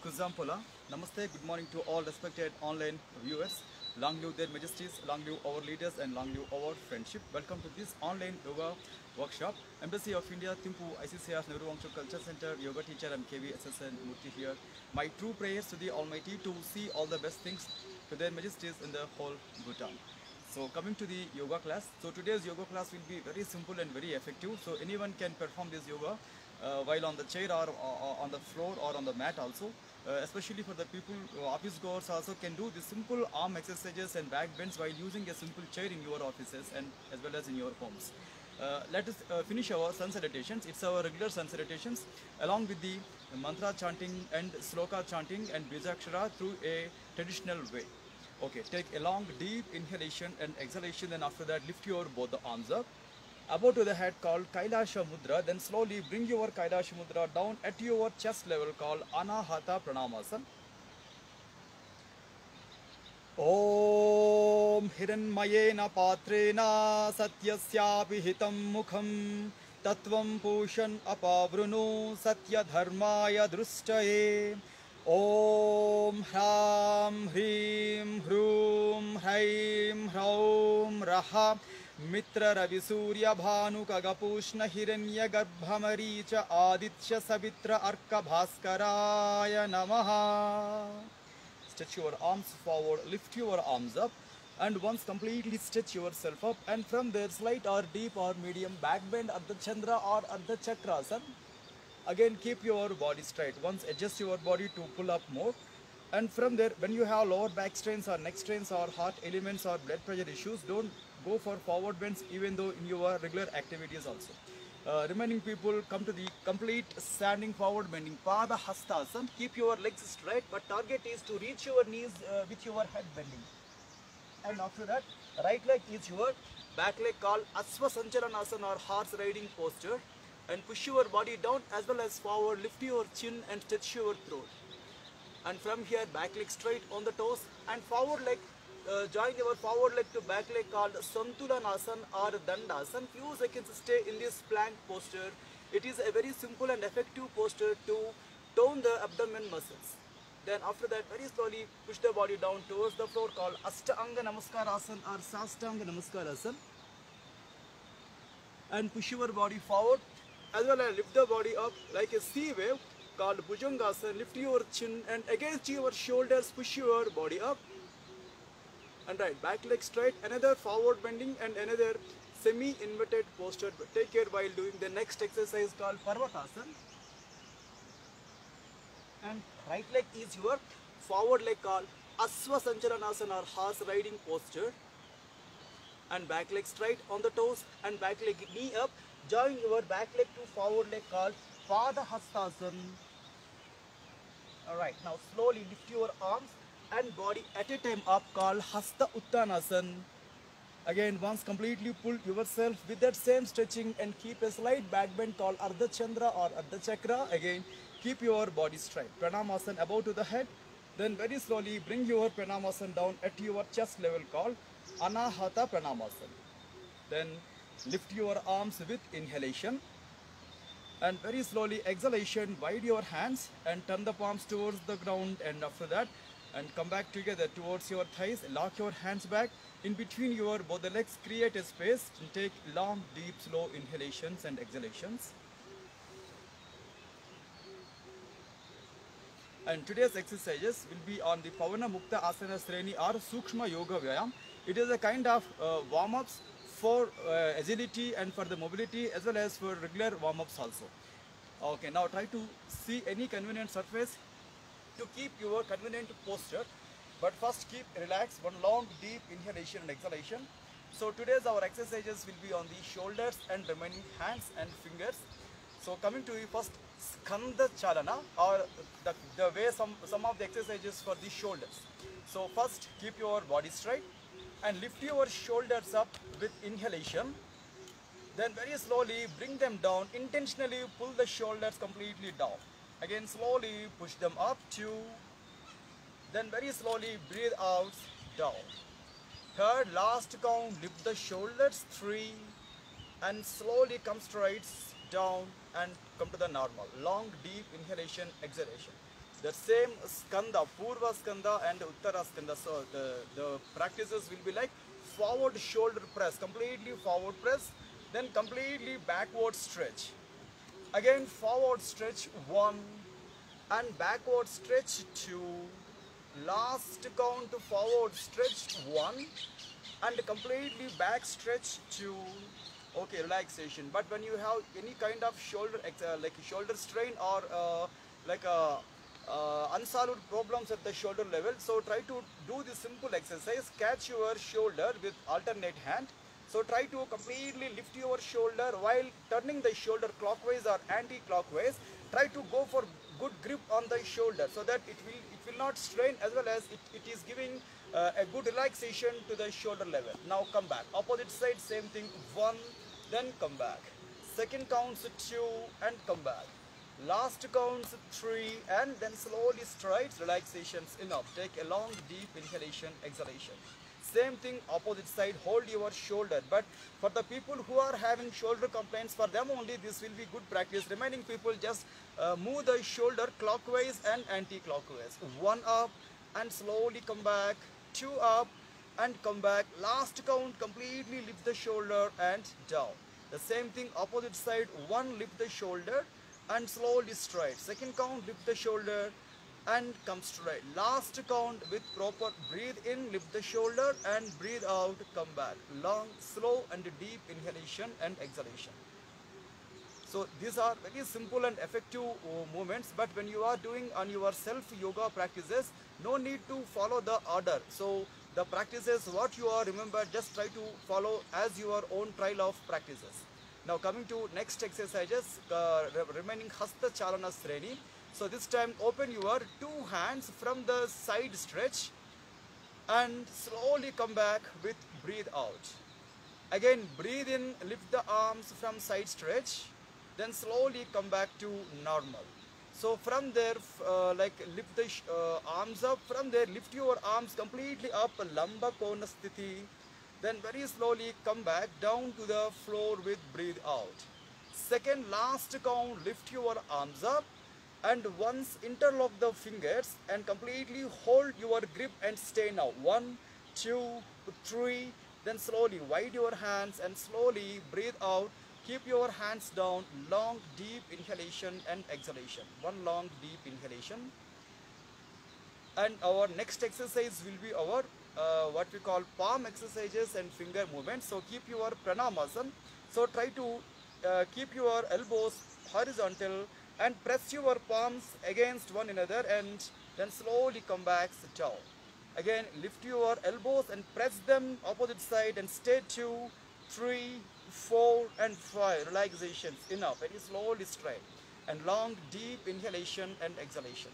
Kuzampola. Namaste, good morning to all respected online viewers. Long live their majesties, long live our leaders, and long live our friendship. Welcome to this online yoga workshop. Embassy of India, Thimpu, ICCR, Nehru Wangchuk Culture Center, yoga teacher, and KVSSN Murthy here. My true prayers to the Almighty to see all the best things to their majesties in the whole Bhutan. So coming to the yoga class, so today's yoga class will be very simple and very effective. So anyone can perform this yoga while on the chair or on the floor or on the mat also. Especially for the people, office goers also can do the simple arm exercises and back bends while using a simple chair in your offices and as well as in your homes. Let us finish our sun salutations. It's our regular sun salutations along with the mantra chanting and sloka chanting and bijakshara through a traditional way. Okay, take a long deep inhalation and exhalation, then after that lift your both the arms up above to the head called Kailasha Mudra, then slowly bring your Kailasha Mudra down at your chest level called Anahata Pranamasana. Om Hiranmayena Patrena Satyasyapi Hitam Mukham Tatvam Pushan Apavrunu Satya Dharmaya Drustaye. Om Hram Hrim Hrum Hraim Hraum Raha Mitra Ravi Surya Bhanu Kagapushna Hiranya Garbhamaricha Aditya Savitra Arka Bhaskaraya Namaha. Stretch your arms forward, lift your arms up, and once completely stretch yourself up, and from there slight or deep or medium back bend Ardha Chandra or Ardha Chakrasana. Again keep your body straight. Once adjust your body to pull up more, and from there when you have lower back strains or neck strains or heart elements or blood pressure issues, don't go for forward bends even though in your regular activities also. Remaining people come to the complete standing forward bending Pada Hastasana. Keep your legs straight, but target is to reach your knees with your head bending. And after that, right leg is your back leg called Asva Sanchalanasana or horse riding posture. And push your body down as well as forward, lift your chin and stretch your throat. And from here, back leg straight on the toes and forward leg. Join your forward leg to back leg called Santulanasana or Dandasana. Few seconds stay in this plank posture. It is a very simple and effective posture to tone the abdomen muscles. Then after that, very slowly push the body down towards the floor called Ashtanga Namaskarasana or Sastanga Namaskarasana. And push your body forward as well as lift the body up like a sea wave called Bhujangasana. Lift your chin and against your shoulders push your body up. And right, back leg straight, another forward bending and another semi-inverted posture. But take care while doing the next exercise called Parvatasana. And right leg is your forward leg called Asva Sanchalanasana or horse riding posture. And back leg straight on the toes and back leg knee up. Join your back leg to forward leg called Pada Hastasana. Alright, now slowly lift your arms and body at a time up called Hasta Uttanasana. Again, once completely pull yourself with that same stretching and keep a slight back bend called Ardha Chandra or Ardha Chakra. Again, keep your body straight. Pranamasana above to the head. Then very slowly bring your Pranamasana down at your chest level called Anahata Pranamasana. Then lift your arms with inhalation. And very slowly exhalation, wide your hands and turn the palms towards the ground, and after that and come back together towards your thighs. Lock your hands back in between your both the legs, create a space and take long deep slow inhalations and exhalations. And today's exercises will be on the Pavana Mukta Asana Sreni or Sukshma Yoga Vyayam. It is a kind of warm-ups for agility and for the mobility as well as for regular warm-ups also. Okay, now try to see any convenient surface to keep your convenient posture. But first keep relaxed, one long deep inhalation and exhalation. So today's our exercises will be on the shoulders and remaining hands and fingers. So coming to the first Skanda Chalana or the way some of the exercises for the shoulders. So first keep your body straight and lift your shoulders up with inhalation. Then very slowly bring them down, intentionally pull the shoulders completely down. Again slowly push them up 2. Then very slowly breathe out, down. Third, last count, lift the shoulders 3. And slowly come straight down and come to the normal. Long deep inhalation, exhalation. The same skanda, Purva skanda and Uttara skanda. So the practices will be like forward shoulder press, completely forward press, then completely backward stretch. Again forward stretch 1 and backward stretch 2. Last count forward stretch 1 and completely back stretch 2. Okay, relaxation. But when you have any kind of shoulder like shoulder strain or like unsolved problems at the shoulder level, so try to do this simple exercise. Catch your shoulder with alternate hand. So try to completely lift your shoulder while turning the shoulder clockwise or anti-clockwise. Try to go for good grip on the shoulder so that it will not strain, as well as it is giving a good relaxation to the shoulder level. Now come back. Opposite side, same thing. 1, then come back. Second counts 2 and come back. Last counts 3 and then slowly strides, relaxations enough. Take a long deep inhalation, exhalation. Same thing opposite side, hold your shoulder. But for the people who are having shoulder complaints, for them only this will be good practice. Remaining people just move the shoulder clockwise and anti-clockwise. 1 up and slowly come back, 2 up and come back. Last count, completely lift the shoulder and down. The same thing opposite side, 1 lift the shoulder and slowly straight. Second count, lift the shoulder and come straight. Last count with proper breathe in, lift the shoulder and breathe out, come back. Long, slow and deep inhalation and exhalation. So these are very simple and effective movements, but when you are doing on your self yoga practices, no need to follow the order. So the practices what you are remember, just try to follow as your own trial of practices. Now coming to next exercises, remaining Hasta Chalana Sreni. So this time open your 2 hands from the side stretch and slowly come back with breathe out. Again breathe in, lift the arms from side stretch, then slowly come back to normal. So from there like lift the arms up, from there lift your arms completely up, Lamba Kona Sthiti. Then very slowly come back down to the floor with breathe out. Second last count, lift your arms up and once interlock the fingers and completely hold your grip and stay now. 1, 2, 3, then slowly wide your hands and slowly breathe out. Keep your hands down, long deep inhalation and exhalation. 1 long deep inhalation. And our next exercise will be our what we call palm exercises and finger movements. So keep your pranamasana. So try to keep your elbows horizontal and press your palms against one another and then slowly come back, sit down. Again lift your elbows and press them opposite side and stay 2, 3, 4 and 5. Relaxations enough. Very slowly straight and long deep inhalation and exhalation.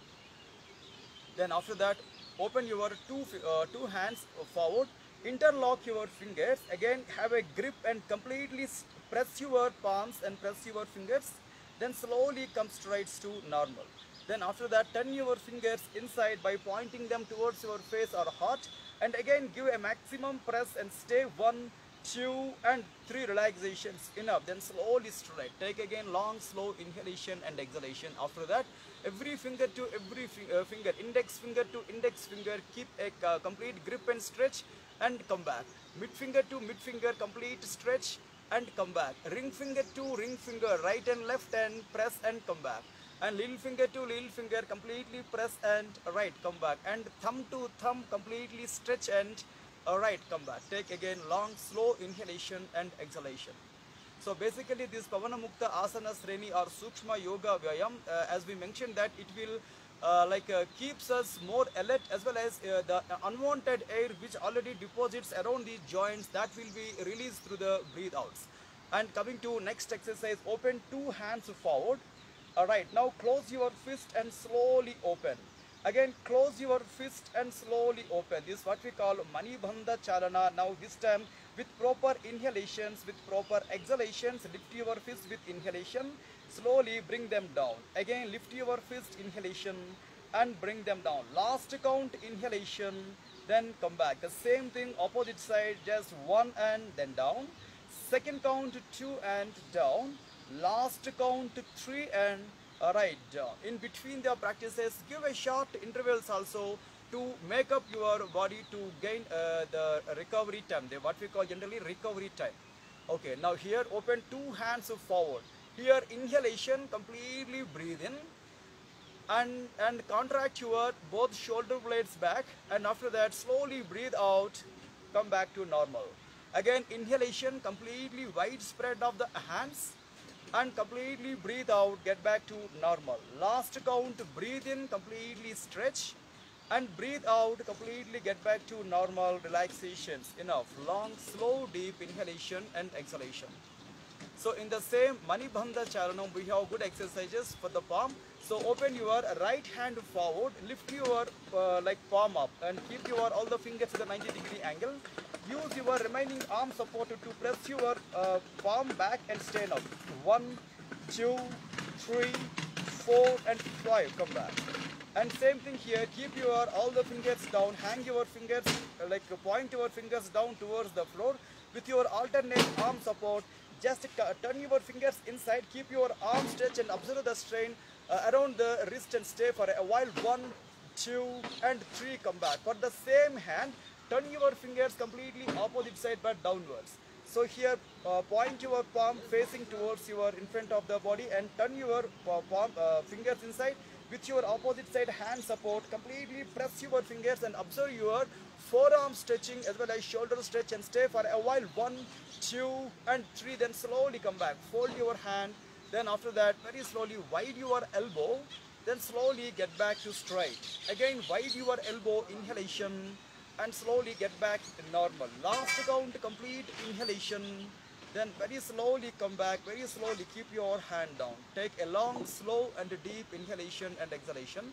Then after that open your two hands forward, interlock your fingers, again have a grip and completely press your palms and press your fingers, then slowly come straight to normal. Then after that turn your fingers inside by pointing them towards your face or heart and again give a maximum press and stay 1, 2 and 3 relaxations enough. Then slowly straight. Take again long slow inhalation and exhalation. After that every finger to every finger, index finger to index finger, keep a complete grip and stretch and come back. Mid finger to mid finger, complete stretch and come back. Ring finger to ring finger, right and left and press and come back. And little finger to little finger, completely press and right, come back. And thumb to thumb, completely stretch and right, come back. Take again long slow inhalation and exhalation. So basically this Pavana Mukta Asana Sreni or Sukshma Yoga Vyayam, as we mentioned that it will keeps us more alert, as well as the unwanted air which already deposits around the joints, that will be released through the breathe outs. And coming to next exercise, open 2 hands forward. Alright, now close your fist and slowly open. Again close your fist and slowly open. This is what we call Manibandha Chalana. Now this time with proper inhalations, with proper exhalations, lift your fist with inhalation, slowly bring them down. Again lift your fist, inhalation and bring them down. Last count inhalation, then come back. The same thing opposite side, just 1 and then down. Second count 2 and down. Last count 3 and Alright, in between the practices, give a short intervals also to make up your body to gain the recovery time, what we call generally recovery time. Okay, now here open two hands forward. Here inhalation, completely breathe in and contract your both shoulder blades back, and after that slowly breathe out, come back to normal. Again inhalation, completely widespread of the hands and completely breathe out, get back to normal. Last count, breathe in, completely stretch and breathe out, completely get back to normal relaxations. Enough. Long, slow, deep inhalation and exhalation. So in the same Manibandha Charanam, we have good exercises for the palm. So open your right hand forward, lift your like palm up and keep your all the fingers at the 90-degree angle. Use your remaining arm support to press your palm back and stand up. 1, 2, 3, 4 and 5, come back. And same thing here, keep your all the fingers down, hang your fingers, like point your fingers down towards the floor with your alternate arm support. Just turn your fingers inside, keep your arm stretched and observe the strain around the wrist and stay for a while. 1, 2 and 3, come back. For the same hand, turn your fingers completely opposite side but downwards. So here point your palm facing towards your in front of the body and turn your palm fingers inside with your opposite side hand support. Completely press your fingers and observe your forearm stretching as well as shoulder stretch and stay for a while. 1, 2 and 3, then slowly come back. Fold your hand, then after that very slowly wide your elbow, then slowly get back to straight. Again wide your elbow, inhalation and slowly get back to normal. Last count, complete inhalation, then very slowly come back, very slowly keep your hand down. Take a long, slow and deep inhalation and exhalation.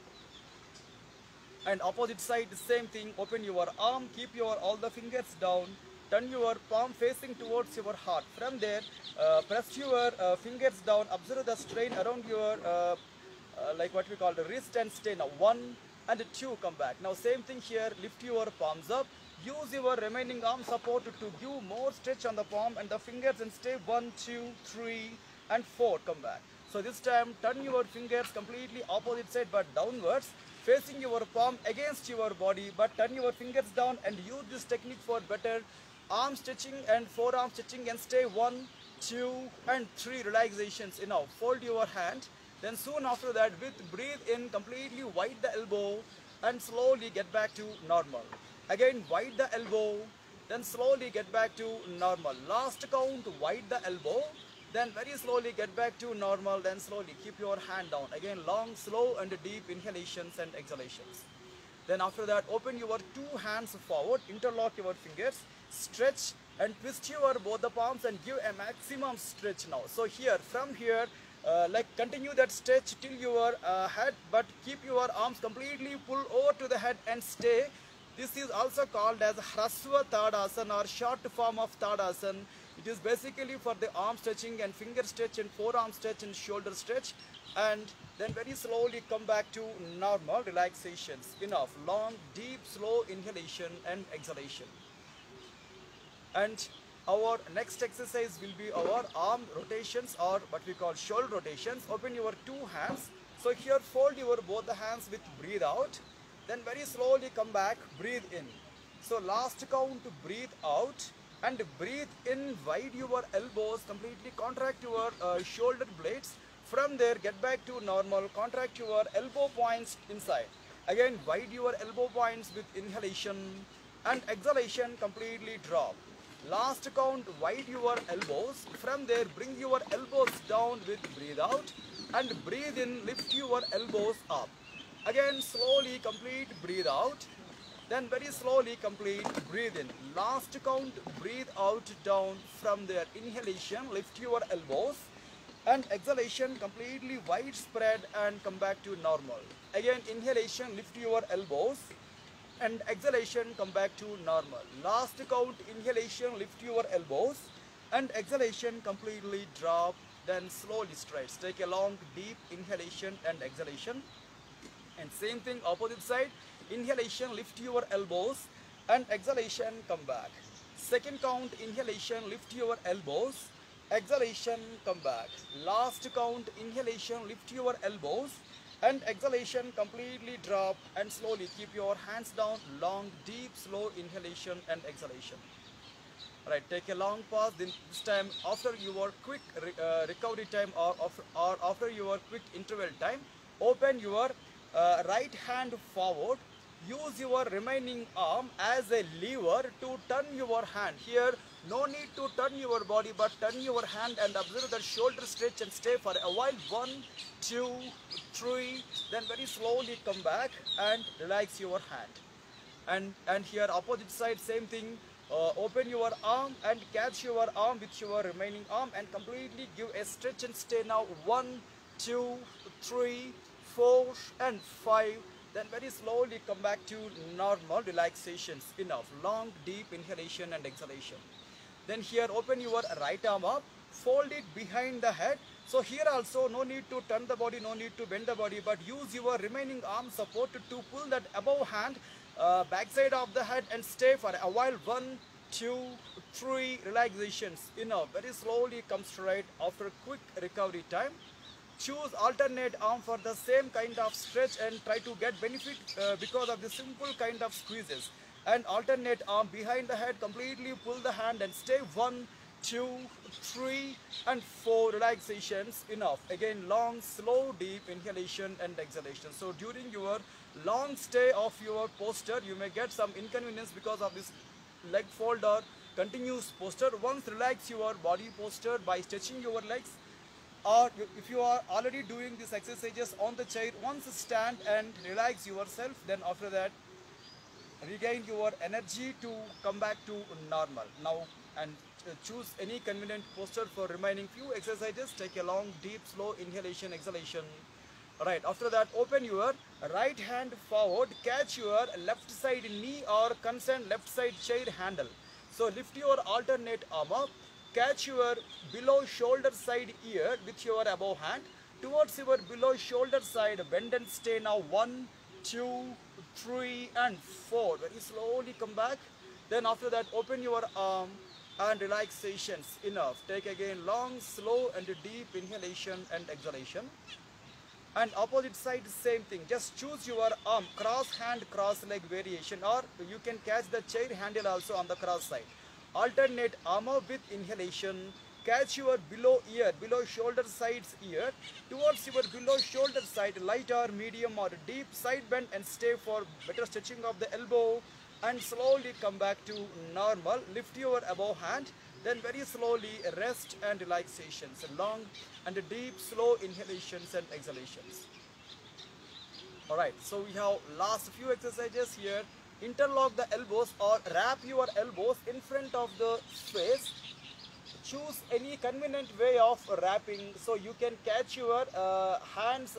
And opposite side, same thing, open your arm, keep your all the fingers down, turn your palm facing towards your heart. From there, press your fingers down, observe the strain around your like what we call the wrist and stay. Now 1 and 2, come back. Now same thing here, lift your palms up, use your remaining arm support to give more stretch on the palm and the fingers and stay. 1, 2, 3 and 4, come back. So this time turn your fingers completely opposite side but downwards, facing your palm against your body, but turn your fingers down and use this technique for better arm stretching and forearm stretching and stay. 1, 2 and 3 relaxations. Enough. Fold your hand. Then soon after that, with breathe in, completely wide the elbow and slowly get back to normal. Again wide the elbow, then slowly get back to normal. Last count, wide the elbow, then very slowly get back to normal, then slowly keep your hand down. Again long, slow and deep inhalations and exhalations. Then after that, open your two hands forward, interlock your fingers, stretch and twist your both the palms and give a maximum stretch now. So here, from here, like continue that stretch till your head, but keep your arms completely pull over to the head and stay. This is also called as Hrasva Tadasana or short form of Tadasana. It is basically for the arm stretching and finger stretch and forearm stretch and shoulder stretch, and then very slowly come back to normal relaxations. Enough. Long, deep, slow inhalation and exhalation. And our next exercise will be our arm rotations or what we call shoulder rotations. Open your two hands. So here fold your both the hands with breathe out. Then very slowly come back, breathe in. So last count, breathe out and breathe in, wide your elbows, completely contract your shoulder blades. From there, get back to normal, contract your elbow points inside. Again, wide your elbow points with inhalation and exhalation, completely drop. Last count, wide your elbows. From there, bring your elbows down with breathe out and breathe in, lift your elbows up. Again, slowly complete, breathe out. Then very slowly complete, breathe in. Last count, breathe out, down. From there, inhalation, lift your elbows. And exhalation, completely widespread and come back to normal. Again, inhalation, lift your elbows. And exhalation, come back to normal. Last count, inhalation, lift your elbows. And exhalation, completely drop. Then slowly stretch. Take a long, deep inhalation and exhalation. And same thing, opposite side. Inhalation, lift your elbows. And exhalation, come back. Second count, inhalation, lift your elbows. exhalation, come back. Last count, inhalation, lift your elbows, and exhalation, completely drop and slowly keep your hands down. Long, deep, slow inhalation and exhalation. Right, take a long pause. Then this time, after your quick recovery time, or after your quick interval time, open your right hand forward. Use your remaining arm as a lever to turn your hand. Here, no need to turn your body, but turn your hand and observe the shoulder stretch and stay for a while. 1, 2, 3. Then very slowly come back and relax your hand. And here opposite side, same thing. Open your arm and catch your arm with your remaining arm and completely give a stretch and stay. Now 1, 2, 3, 4 and 5. Then very slowly come back to normal relaxations. Enough. Long deep inhalation and exhalation. Then here open your right arm up, fold it behind the head. So here also no need to turn the body, no need to bend the body, but use your remaining arm support to pull that above hand, backside of the head and stay for a while. 1, 2, 3 relaxations. Enough. Very slowly come straight after quick recovery time. Choose alternate arm for the same kind of stretch and try to get benefit because of the simple kind of squeezes. And alternate arm behind the head, completely pull the hand and stay. 1, 2, 3 and 4 relaxations. Enough. Again, long, slow, deep inhalation and exhalation. So during your long stay of your posture, you may get some inconvenience because of this leg fold or continuous posture. Once relax your body posture by stretching your legs, or if you are already doing these exercises on the chair, once stand and relax yourself. Then after that, regain your energy to come back to normal. Now, and choose any convenient posture for remaining few exercises. Take a long, deep, slow inhalation, exhalation. Right, after that, open your right hand forward, catch your left side knee or concerned left side chair handle. So lift your alternate arm up, catch your below shoulder side ear with your above hand towards your below shoulder side, bend and stay. Now 1, 2, 3 and 4. Very slowly come back. Then after that, open your arm and relaxations. Enough. Take again long, slow and deep inhalation and exhalation. And opposite side, same thing. Just choose your arm, cross hand, cross leg variation, or you can catch the chair handle also on the cross side. Alternate arm up with inhalation. Catch your below ear, below shoulder sides ear towards your below shoulder side, light or medium or deep side bend and stay for better stretching of the elbow. And slowly come back to normal. Lift your above hand. Then very slowly rest and relaxations. Long and deep, slow inhalations and exhalations. Alright, so we have last few exercises here. Interlock the elbows or wrap your elbows in front of the face. Choose any convenient way of wrapping. So you can catch your hands,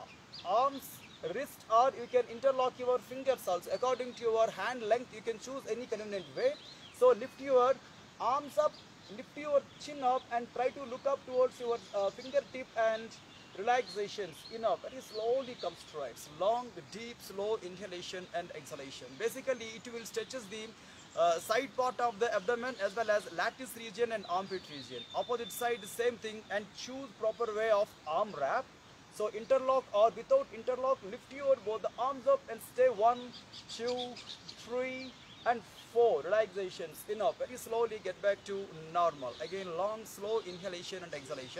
arms, wrist, or you can interlock your fingers also. According to your hand length, you can choose any convenient way. So lift your arms up, lift your chin up and try to look up towards your fingertip and relaxations. Enough. Very slowly come straight. Long, deep, slow inhalation and exhalation. Basically, it will stretches the side part of the abdomen as well as lattice region and armpit region. Opposite side, same thing, and choose proper way of arm wrap. So interlock or without interlock, lift your both the arms up and stay. 1, 2, 3 and 4 relaxations. Enough. Very slowly get back to normal. Again, long, slow inhalation and exhalation.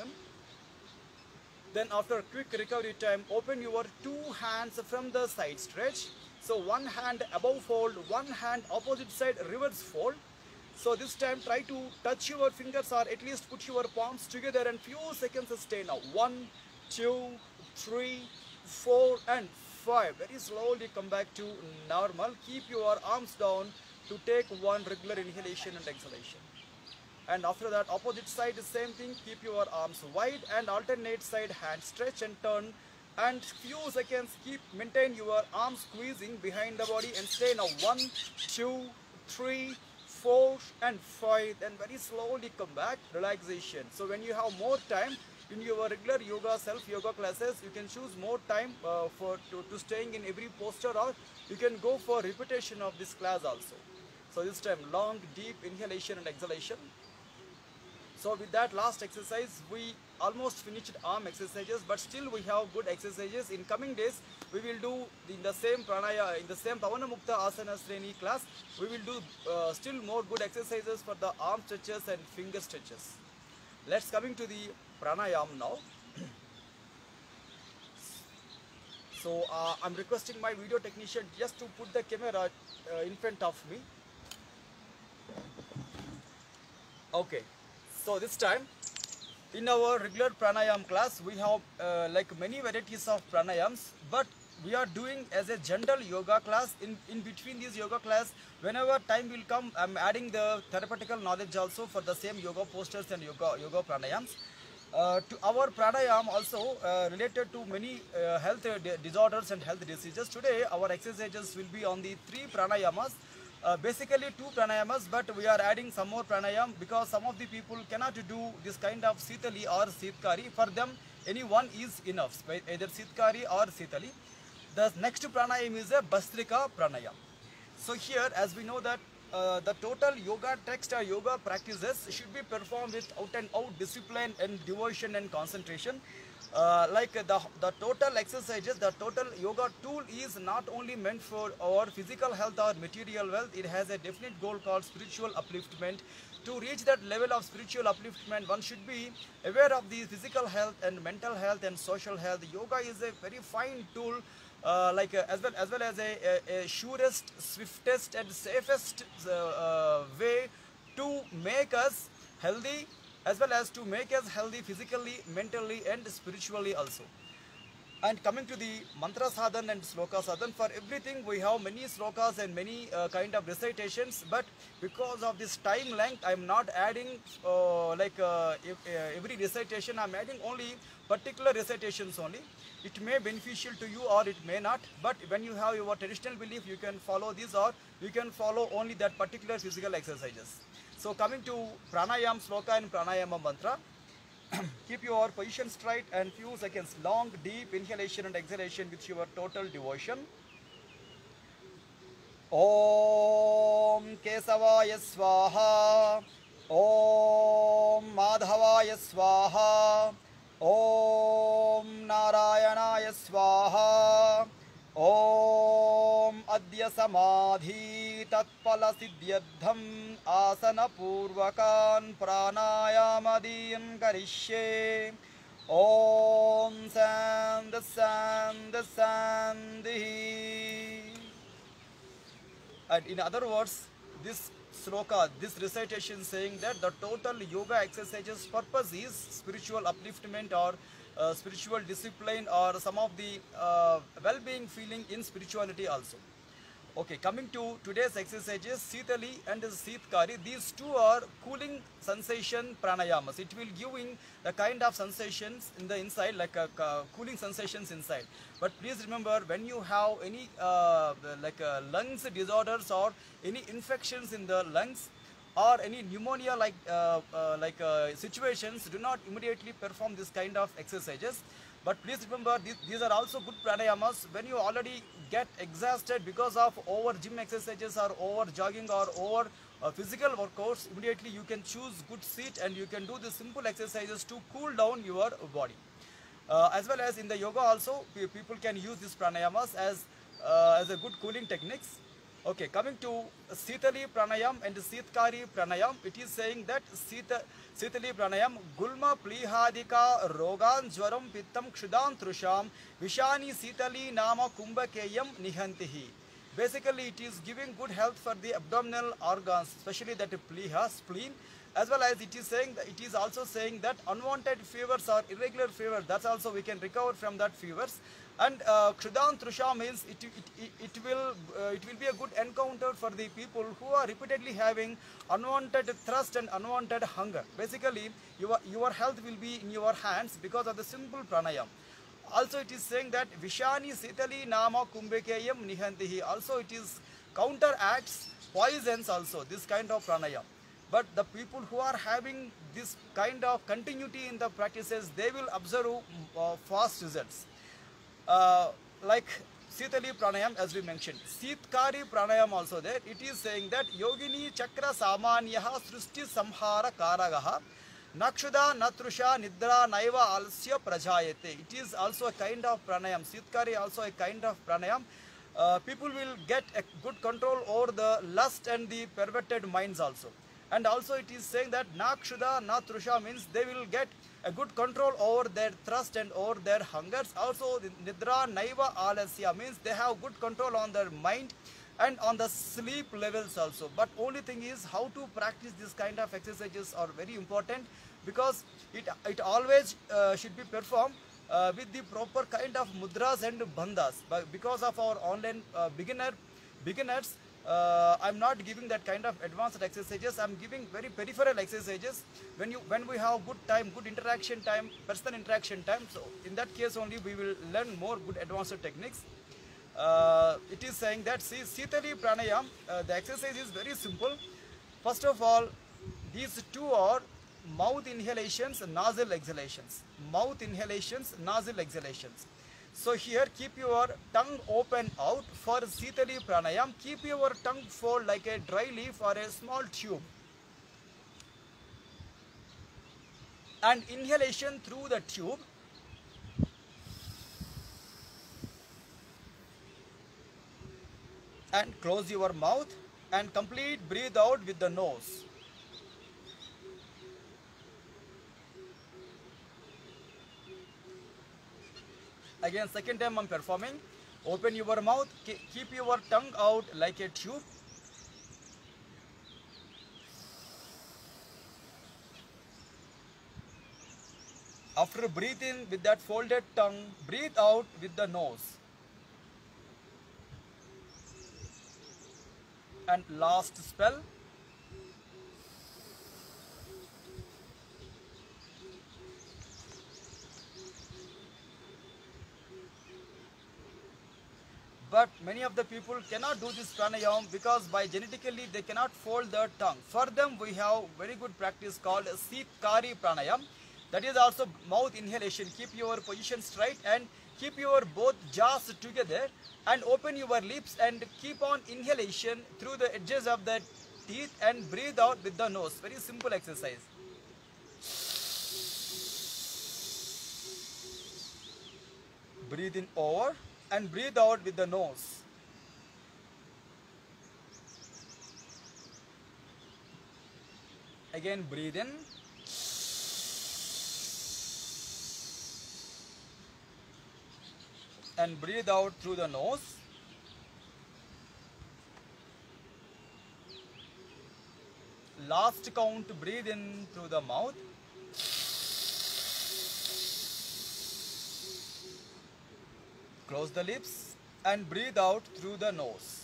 Then after quick recovery time, open your two hands from the side stretch. So one hand above fold, one hand opposite side reverse fold. So this time try to touch your fingers or at least put your palms together and few seconds stay now. 1, 2, 3, 4 and 5. Very slowly come back to normal. Keep your arms down to take one regular inhalation and exhalation. And after that, opposite side, same thing. Keep your arms wide and alternate side hand stretch and turn. And few seconds maintain your arm squeezing behind the body and stay now. 1, 2, 3, 4 and 5. Then very slowly come back, relaxation. So when you have more time in your regular yoga, self-yoga classes, you can choose more time to staying in every posture, or you can go for repetition of this class also. So this time long, deep inhalation and exhalation. So with that last exercise, we almost finished arm exercises, but still we have good exercises. In coming days, we will do in the same pranaya, in the same Pavana Mukta Asana Sreni class, we will do still more good exercises for the arm stretches and finger stretches. Let's coming to the pranayam now. So I'm requesting my video technician just to put the camera in front of me. Okay, so this time in our regular pranayam class we have like many varieties of pranayams, but we are doing as a general yoga class. In between this yoga class, whenever time will come, I'm adding the therapeutical knowledge also for the same yoga postures and yoga pranayams. To our pranayam also related to many health disorders and health diseases. Today our exercises will be on the 3 pranayamas. Basically 2 pranayamas, but we are adding some more pranayam because some of the people cannot do this kind of Sitali or Sitkari. For them, any one is enough, either Sitkari or Sitali. The next pranayam is a Bastrika pranayam. So here, as we know that the total yoga text or yoga practices should be performed with out and out discipline and devotion and concentration. Like the total exercises, the total yoga tool is not only meant for our physical health or material wealth. It has a definite goal called spiritual upliftment. To reach that level of spiritual upliftment, one should be aware of the physical health and mental health and social health. Yoga is a very fine tool, as well as a surest, swiftest and safest way to make us healthy, as well as to make us healthy physically, mentally and spiritually also. And coming to the mantra sadhan and sloka sadhan, for everything we have many slokas and many kind of recitations, but because of this time length, I am not adding every recitation. I am adding only particular recitations only. It may beneficial to you or it may not, but when you have your traditional belief, you can follow this or you can follow only that particular physical exercises. So coming to pranayam sloka and pranayama mantra, keep your position straight and few seconds long deep inhalation and exhalation with your total devotion. Om Kesavaya Swaha, Om Madhavaya Swaha, Om Narayanaya Swaha, Om Adya Samadhi Tatpala Siddhyadham Asana Purvakan Pranayamadiyan Karishye. Om Sandh Sandh Sandhi. And in other words, this sloka, this recitation saying that the total yoga exercises purpose is spiritual upliftment or spiritual discipline or some of the well-being feeling in spirituality also. Okay, coming to today's exercises, Sitali and Sitkari, these two are cooling sensation pranayamas. It will giving the kind of sensations in the inside, like cooling sensations inside. But please remember, when you have any lungs disorders or any infections in the lungs or any pneumonia situations, do not immediately perform this kind of exercises. But please remember, these are also good pranayamas. When you already get exhausted because of over gym exercises or over jogging or over physical workouts, immediately you can choose good seat and you can do the simple exercises to cool down your body. As well as in the yoga also, people can use these pranayamas as a good cooling techniques. Okay, coming to Sitali pranayam and Sitkari pranayam, it is saying that Sitali pranayam Gulma Plihadika Rogan Jwaram Pittam Kshudan Trusham Vishani Sitali Nama Kumbhakeyam Nihantihi. Basically, it is giving good health for the abdominal organs, especially that pliha, spleen, as well as it is saying that it is also saying that unwanted fevers or irregular fever, that's also we can recover from that fevers. And Kshudan Trusha means it will be a good encounter for the people who are repeatedly having unwanted thirst and unwanted hunger. Basically, your health will be in your hands because of the simple pranayam. Also, it is saying that Vishani Sitali Nama Kumbhakeyam Nihantihi. Also, it is counteracts poisons also, this kind of pranayam. But the people who are having this kind of continuity in the practices, they will observe fast results. Like Sitali pranayam, as we mentioned. Sitkari pranayam also there. It is saying that Yogini Chakra Samanyaha Srusti Samhara Karagaha Nakshuda, Natrusha, Nidra, Naiva, Alsya, Prajayate. It is also a kind of pranayam. Sitkari also a kind of pranayam. People will get a good control over the lust and the perverted minds also. And also it is saying that Nakshuda, Natrusha means they will get a good control over their thirst and over their hungers. Also Nidra, Naiva, Alasya means they have good control on their mind and on the sleep levels also. But only thing is how to practice this kind of exercises are very important, because it always should be performed with the proper kind of mudras and bandhas. But because of our online beginners, I'm not giving that kind of advanced exercises. I'm giving very peripheral exercises. When we have good time, good interaction time, personal interaction time, so in that case only we will learn more good advanced techniques. It is saying that Sitali Pranayam, the exercise is very simple. First of all, these two are mouth inhalations and nostril exhalations. Mouth inhalations, nostril exhalations. So here keep your tongue open out. For Sitali Pranayam, keep your tongue fold like a dry leaf or a small tube. And inhalation through the tube. And close your mouth and complete breathe out with the nose. Again, second time I'm performing. Open your mouth, keep your tongue out like a tube. After breathing with that folded tongue, breathe out with the nose. And last spell. But many of the people cannot do this pranayam because by genetically they cannot fold their tongue. For them we have very good practice called Sitkari pranayam. That is also mouth inhalation. Keep your position straight and keep your both jaws together and open your lips and keep on inhalation through the edges of the teeth and breathe out with the nose. Very simple exercise. Breathe in over and breathe out with the nose. Again breathe in. And breathe out through the nose. Last count, breathe in through the mouth. Close the lips and breathe out through the nose.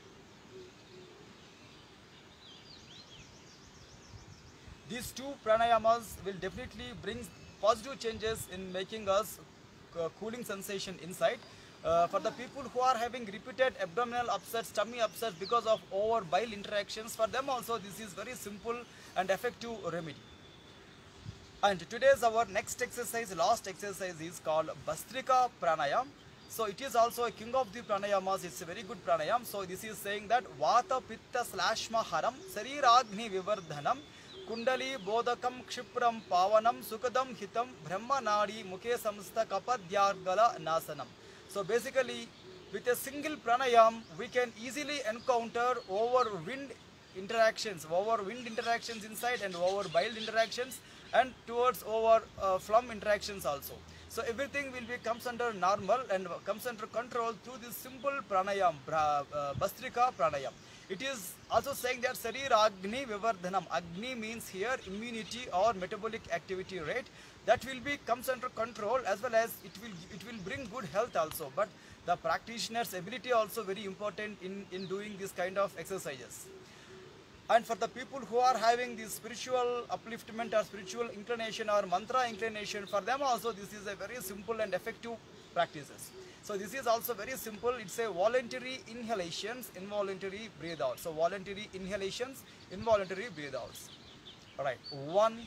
These two pranayamas will definitely bring positive changes in making us cooling sensation inside. For the people who are having repeated abdominal upsets, tummy upsets because of over bile interactions, for them also this is very simple and effective remedy. And today's our next exercise, last exercise is called Bhastrika Pranayam. So it is also a king of the pranayamas. It's a very good pranayam. So this is saying that Vata Pitta Slashma Haram Sariragni Vivardhanam Kundali Bodhakam Kshipram Pavanam Sukadam Hitam Brahma Nadi Mukhe Samstha Kapadyargala Nasanam. So basically with a single pranayam we can easily encounter over wind interactions inside and over bile interactions and towards over phlegm interactions also. So everything will be comes under normal and comes under control through this simple pranayam, Bhastrika Pranayam. It is also saying that Sariragni Vivardhanam. Agni means here immunity or metabolic activity rate. That will be comes under control, as well as it will bring good health also. But the practitioner's ability also very important in doing this kind of exercises. And for the people who are having this spiritual upliftment or spiritual inclination or mantra inclination, for them also this is a very simple and effective practices. So this is also very simple. It's a voluntary inhalations, involuntary breathe out. So voluntary inhalations, involuntary breathe outs. All right, 1,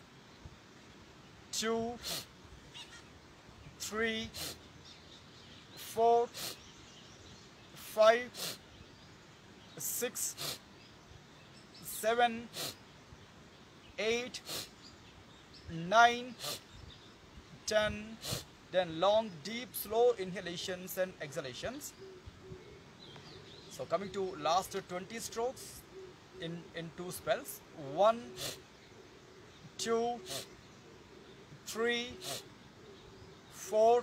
2, 3, 4, 5, 6, 7, 8, 9, 10. Then long, deep, slow inhalations and exhalations. So coming to last 20 strokes in 2 spells. 1, 2, 3, 4,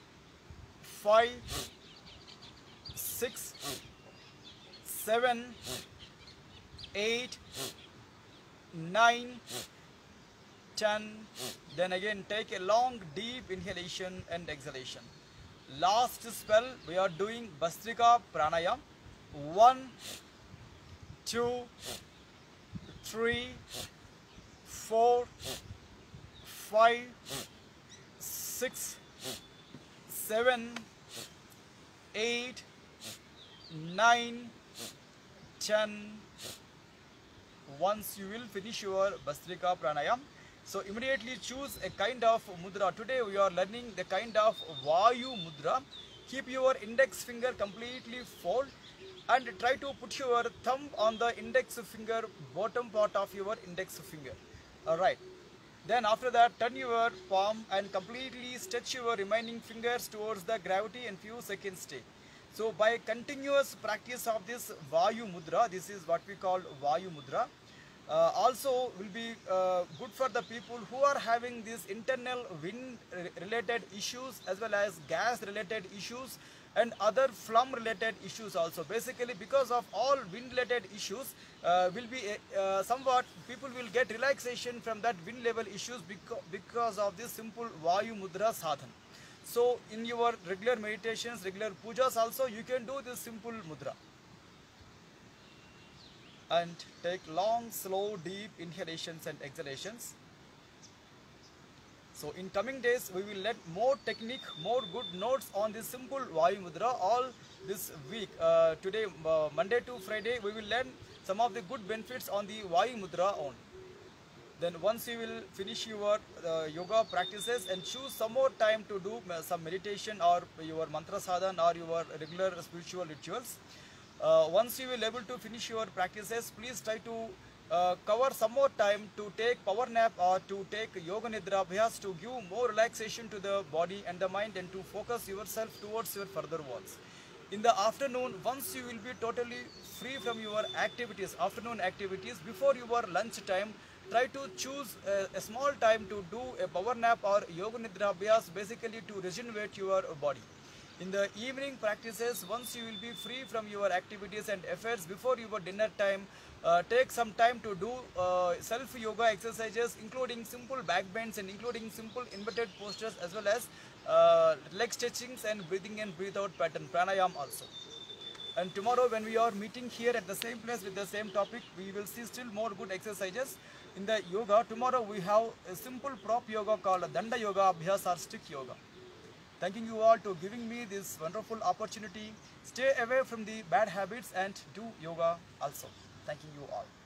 5, 6, 7, 8, 9, 10. Then again take a long deep inhalation and exhalation. Last spell we are doing Bhastrika Pranayam. 1, 2, 3, 4, 5, 6, 7, 8, 9, 10. Once you will finish your Bhastrika Pranayam, so immediately choose a kind of mudra. Today we are learning the kind of Vayu mudra. Keep your index finger completely fold and try to put your thumb on the index finger, bottom part of your index finger. Alright. Then after that, turn your palm and completely stretch your remaining fingers towards the gravity and few seconds stay. So by continuous practice of this Vayu mudra, this is what we call Vayu mudra. Also will be good for the people who are having these internal wind related issues as well as gas related issues and other phlegm related issues also. Basically because of all wind related issues will be somewhat people will get relaxation from that wind level issues because of this simple Vayu mudra sadhana. So in your regular meditations, regular pujas also you can do this simple mudra. And take long, slow, deep inhalations and exhalations. So in coming days we will let more technique, more good notes on this simple Vayu mudra all this week. Today Monday to Friday we will learn some of the good benefits on the Vayu mudra only. Then once you will finish your yoga practices and choose some more time to do some meditation or your mantra sadhana or your regular spiritual rituals. Once you will able to finish your practices, please try to cover some more time to take power nap or to take yoga nidra abhyas to give more relaxation to the body and the mind and to focus yourself towards your further works. In the afternoon, once you will be totally free from your activities, afternoon activities, before your lunch time, try to choose a small time to do a power nap or yoga nidra abhyas, basically to regenerate your body. In the evening practices, once you will be free from your activities and affairs before your dinner time, take some time to do self yoga exercises including simple back bends and including simple inverted postures as well as leg stretchings and breathing in breathe out pattern pranayam also. And tomorrow when we are meeting here at the same place with the same topic, we will see still more good exercises in the yoga. Tomorrow we have a simple prop yoga called Danda Yoga Abhyas or stick yoga. Thanking you all to giving me this wonderful opportunity. Stay away from the bad habits and do yoga also. Thanking you all.